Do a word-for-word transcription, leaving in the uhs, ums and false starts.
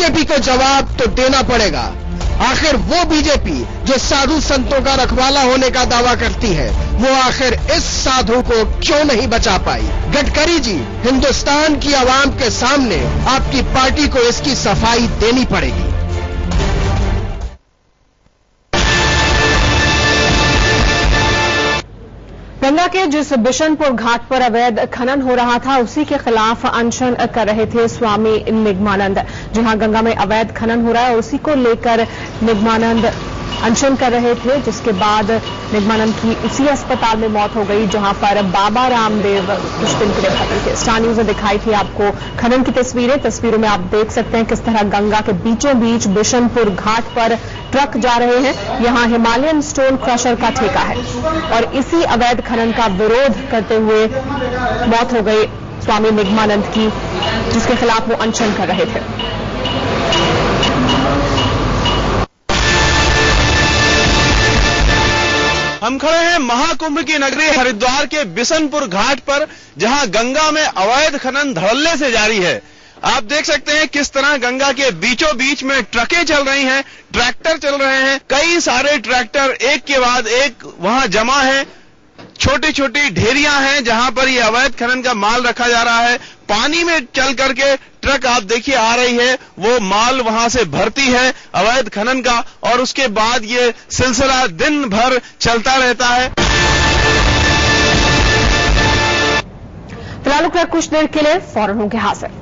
BJP को जवाब तो देना पड़ेगा। आखिर वो बीजेपी जो साधु संतों का रखवाला होने का दावा करती है, वो आखिर इस साधु को क्यों नहीं बचा पाई? गडकरी जी, हिंदुस्तान की आवाम के सामने आपकी पार्टी को इसकी सफाई देनी पड़ेगी। गंगा के जिस बिशनपुर घाट पर अवैध खनन हो रहा था, उसी के खिलाफ अनशन कर रहे थे स्वामी निगमानंद। जहां गंगा में अवैध खनन हो रहा है, उसी को लेकर निगमानंद अनशन कर रहे थे, जिसके बाद निगमानंद की उसी अस्पताल में मौत हो गई जहां पर बाबा रामदेव कुछ दिन के लिए भर्ती थे। स्टार न्यूज ने दिखाई थी आपको खनन की तस्वीरें। तस्वीरों में आप देख सकते हैं किस तरह गंगा के बीचों बीच बिशनपुर घाट पर ट्रक जा रहे हैं। यहां हिमालयन स्टोन क्रशर का ठेका है और इसी अवैध खनन का विरोध करते हुए मौत हो गई स्वामी निगमानंद की, जिसके खिलाफ वो अनशन कर रहे थे। हम खड़े हैं महाकुंभ की नगरी हरिद्वार के बिशनपुर घाट पर, जहां गंगा में अवैध खनन धड़ल्ले से जारी है। आप देख सकते हैं किस तरह गंगा के बीचों बीच में ट्रकें चल रही हैं, ट्रैक्टर चल रहे हैं। कई सारे ट्रैक्टर एक के बाद एक वहां जमा है। छोटी छोटी ढेरियां हैं जहां पर ये अवैध खनन का माल रखा जा रहा है। पानी में चल करके ट्रक आप देखिए आ रही है, वो माल वहां से भरती है अवैध खनन का, और उसके बाद ये सिलसिला दिन भर चलता रहता है। फिलहाल कुछ देर के लिए फौरन होंगे हाजिर।